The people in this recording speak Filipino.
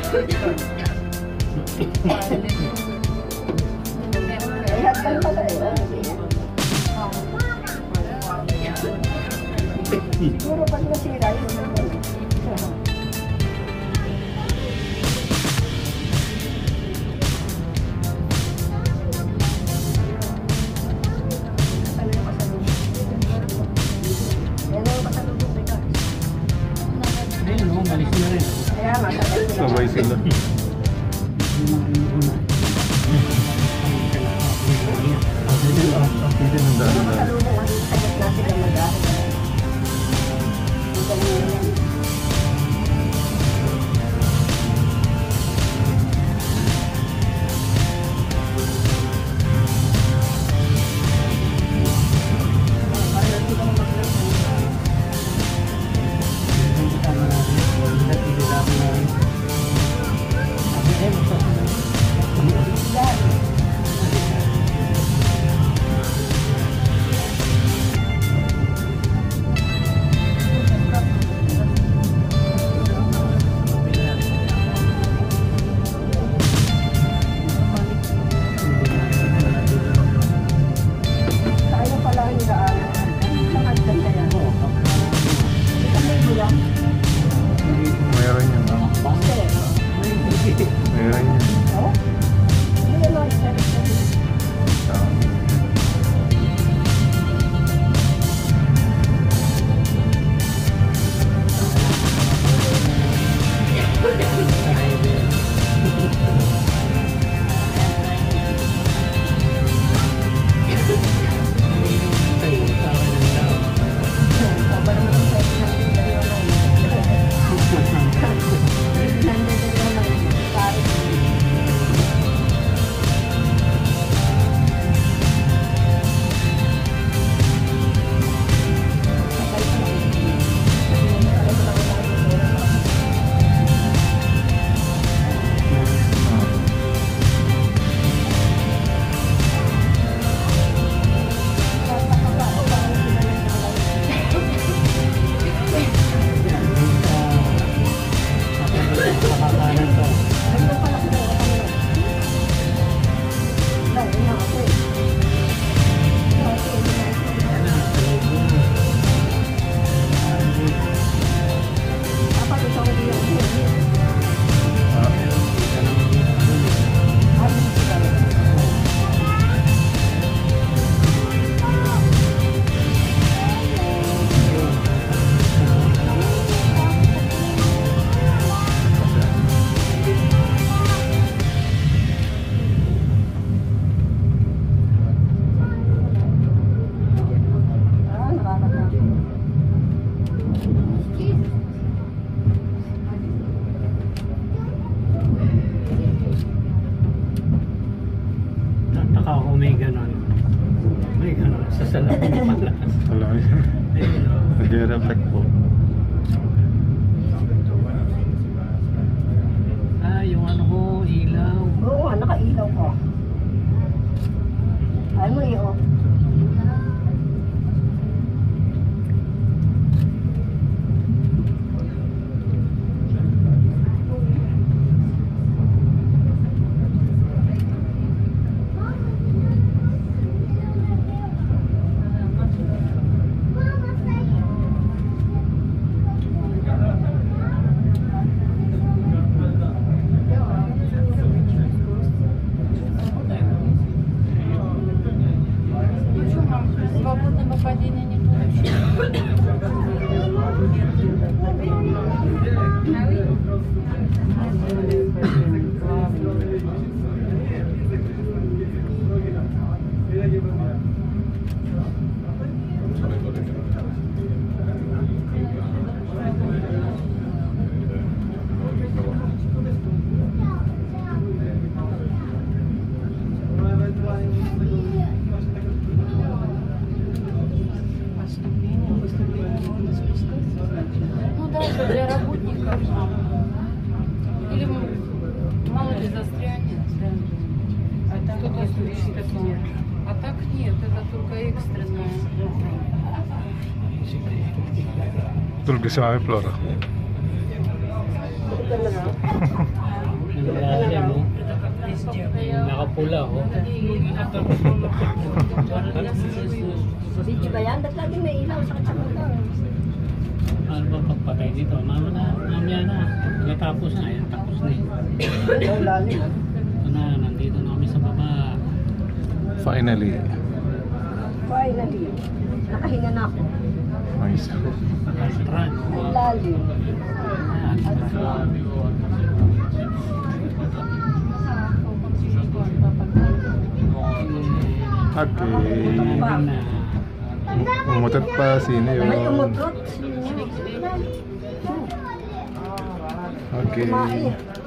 Siguro pag nasira yun. Sabay sila. Nag-reflect po. Ah, yung ano ko, ilaw. Oo, naka-ilaw ko. Ay mo iyo. Для работников. Или мало ли застрянет. Кто-то случится. А так нет, это только экстренное. Tulog si Mami Flora. nakapula oh. Video ba yan? Ba't laging may ilaw sa kacamula? Ano ba pagpatay dito? Mamaya na. Natapos na. Ayan, tapos na eh. Ilaw lalim. Ito na, nandito na kami sa baba. Finally. Finally. Nakahinga na ako. Nice. Restaurant. Ang lalim. Okay. Umutot pa. Sino yun? May umutot. Okay. Kumain.